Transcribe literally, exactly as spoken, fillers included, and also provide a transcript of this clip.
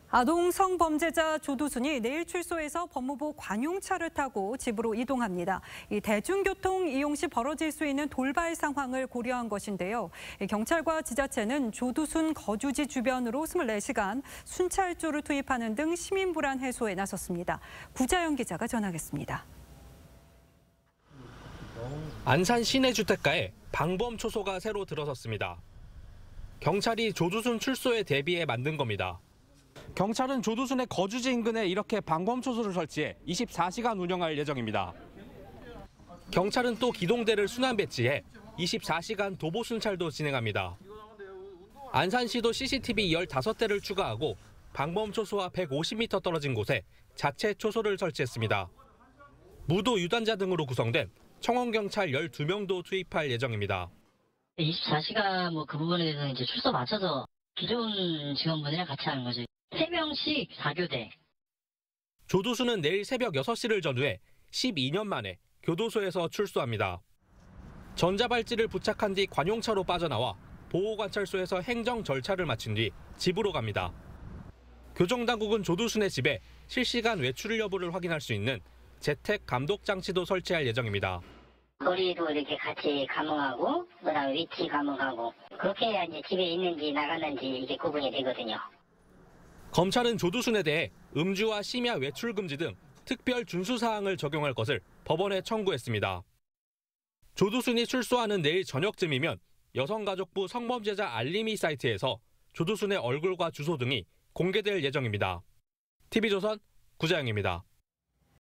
아동 성범죄자 조두순이 내일 출소해서 법무부 관용차를 타고 집으로 이동합니다. 이 대중교통 이용 시 벌어질 수 있는 돌발 상황을 고려한 것인데요. 경찰과 지자체는 조두순 거주지 주변으로 이십사 시간 순찰조를 투입하는 등 시민 불안 해소에 나섰습니다. 구자영 기자가 전하겠습니다. 안산 시내 주택가에 방범 초소가 새로 들어섰습니다. 경찰이 조두순 출소에 대비해 만든 겁니다. 경찰은 조두순의 거주지 인근에 이렇게 방범 초소를 설치해 이십사 시간 운영할 예정입니다. 경찰은 또 기동대를 순환 배치해 이십사 시간 도보 순찰도 진행합니다. 안산시도 씨씨티비 십오 대를 추가하고 방범 초소와 백오십 미터 떨어진 곳에 자체 초소를 설치했습니다. 무도 유단자 등으로 구성된 청원경찰 열두 명도 투입할 예정입니다. 이십사 시간 뭐 그 부분에 대해서는 이제 출소 맞춰서 기존 직원분이랑 같이 하는 거죠. 세 명씩 사 교대. 조두순은 내일 새벽 여섯 시를 전후해 십이 년 만에 교도소에서 출소합니다. 전자발찌를 부착한 뒤 관용차로 빠져나와 보호관찰소에서 행정 절차를 마친 뒤 집으로 갑니다. 교정당국은 조두순의 집에 실시간 외출 여부를 확인할 수 있는 재택 감독 장치도 설치할 예정입니다. 거리도 이렇게 같이 감응하고 그다음에 위치 감응하고 그렇게 해야 이제 집에 있는지 나갔는지 이게 구분이 되거든요. 검찰은 조두순에 대해 음주와 심야 외출 금지 등 특별 준수 사항을 적용할 것을 법원에 청구했습니다. 조두순이 출소하는 내일 저녁쯤이면 여성가족부 성범죄자 알림이 사이트에서 조두순의 얼굴과 주소 등이 공개될 예정입니다. 티비조선 구자영입니다.